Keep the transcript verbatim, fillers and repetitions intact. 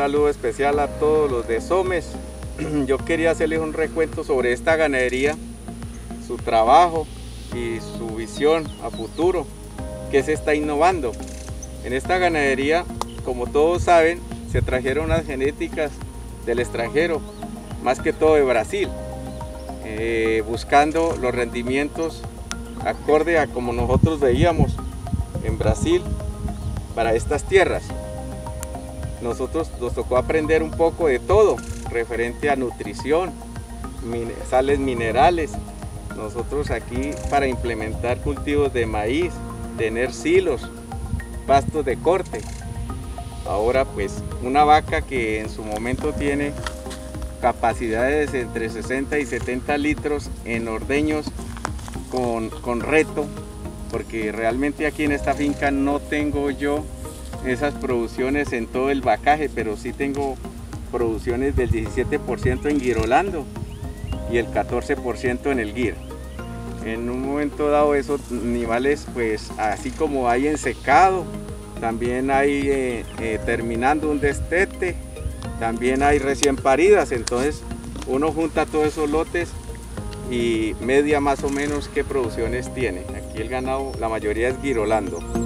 saludo especial a todos los de Somes. Yo quería hacerles un recuento sobre esta ganadería, su trabajo y su visión a futuro, que se está innovando. En esta ganadería, como todos saben, se trajeron unas genéticas del extranjero, más que todo de Brasil, eh, buscando los rendimientos acorde a como nosotros veíamos en Brasil para estas tierras. Nosotros nos tocó aprender un poco de todo referente a nutrición, sales minerales. Nosotros aquí, para implementar cultivos de maíz, tener silos, pastos de corte. Ahora pues una vaca que en su momento tiene capacidades entre sesenta y setenta litros en ordeños con, con reto, porque realmente aquí en esta finca no tengo yo esas producciones en todo el vacaje, pero sí tengo producciones del diecisiete por ciento en girolando y el catorce por ciento en el gir. En un momento dado esos animales, pues así como hay en secado, también hay eh, eh, terminando un destete, también hay recién paridas. Entonces uno junta todos esos lotes y media más o menos qué producciones tiene. Aquí el ganado, la mayoría es girolando.